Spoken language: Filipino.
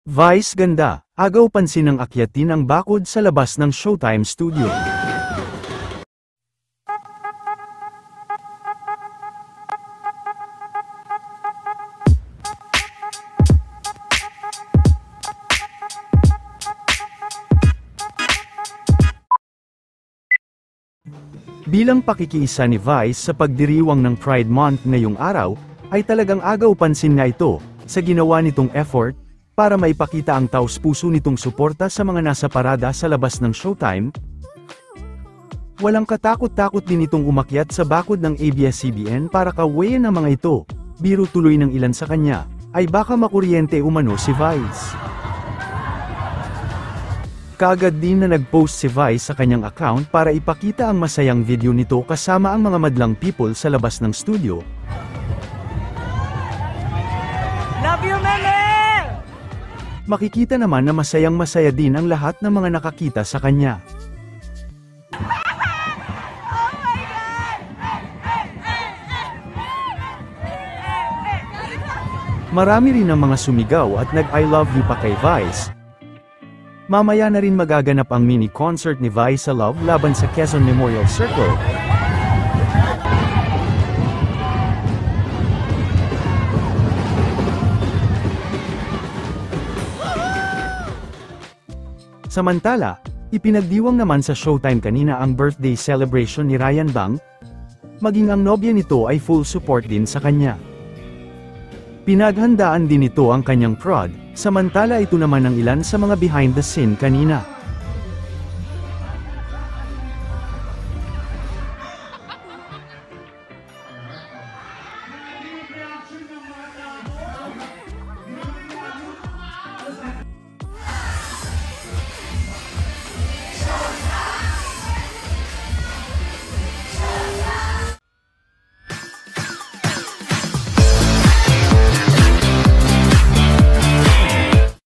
Vice ganda, agaw pansin ng akyatin ang bakod sa labas ng Showtime Studio. Bilang pakikiisa ni Vice sa pagdiriwang ng Pride Month ngayong araw, ay talagang agaw pansin nga ito, sa ginawa nitong effort, para maipakita ang taos-puso nitong suporta sa mga nasa parada sa labas ng Showtime. Walang katakot-takot din itong umakyat sa bakod ng ABS-CBN para kawayan ang mga ito, biro tuloy ng ilan sa kanya, ay baka makuryente umano si Vice. Kaagad din na nag-post si Vice sa kanyang account para ipakita ang masayang video nito kasama ang mga madlang people sa labas ng studio. Love you, Meme! Makikita naman na masayang-masaya din ang lahat ng mga nakakita sa kanya. Marami rin ang mga sumigaw at nag-I love you pa kay Vice. Mamaya na rin magaganap ang mini concert ni Vice sa Love laban sa Quezon Memorial Circle. Samantala, ipinagdiwang naman sa Showtime kanina ang birthday celebration ni Ryan Bang, maging ang nobya nito ay full support din sa kanya. Pinaghandaan din ito ang kanyang prod, samantala ito naman ang ilan sa mga behind the scene kanina.